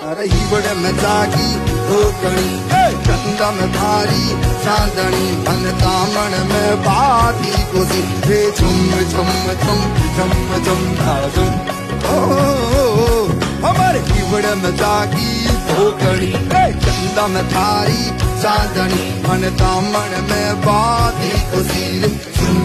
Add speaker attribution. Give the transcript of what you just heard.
Speaker 1: अरे हिवड़ में जागी धोकणी चंदा में थारी चांदनी मन दामन में बाती कोसी रे झुम झुम झुम झुम झुम झुम हमारे हिवड़ में जागी धोकणी चंदा में थारी चांदनी मन दामन में बाती कोसी रे